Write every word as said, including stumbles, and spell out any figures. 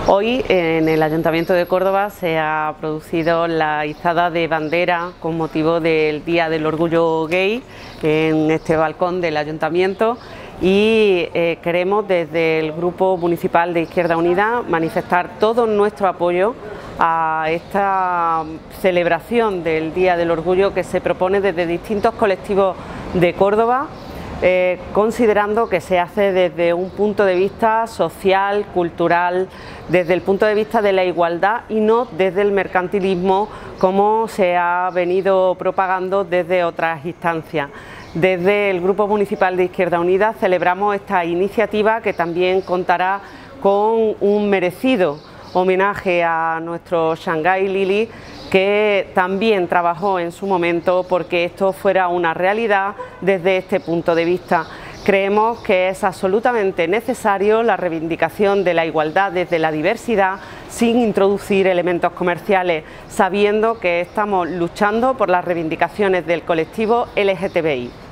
Hoy en el Ayuntamiento de Córdoba se ha producido la izada de bandera con motivo del Día del Orgullo Gay en este balcón del Ayuntamiento y eh, queremos desde el Grupo Municipal de Izquierda Unida manifestar todo nuestro apoyo a esta celebración del Día del Orgullo que se propone desde distintos colectivos de Córdoba, Eh, considerando que se hace desde un punto de vista social, cultural, desde el punto de vista de la igualdad y no desde el mercantilismo como se ha venido propagando desde otras instancias. Desde el Grupo Municipal de Izquierda Unida celebramos esta iniciativa que también contará con un merecido homenaje a nuestro Shanghai Lili, que también trabajó en su momento porque esto fuera una realidad desde este punto de vista. Creemos que es absolutamente necesario la reivindicación de la igualdad desde la diversidad sin introducir elementos comerciales, sabiendo que estamos luchando por las reivindicaciones del colectivo L G T B I.